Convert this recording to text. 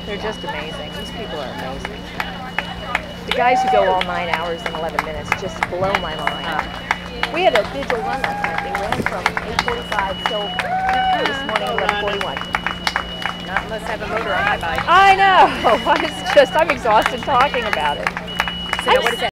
They're just amazing. These people are amazing. The guys who go all 9 hours and 11 minutes just blow my mind. We had a vigil run last night. They ran from 8:45 till this morning 11:41. Not unless I have a motor on my bike. I know. I'm exhausted talking about it. So what is that?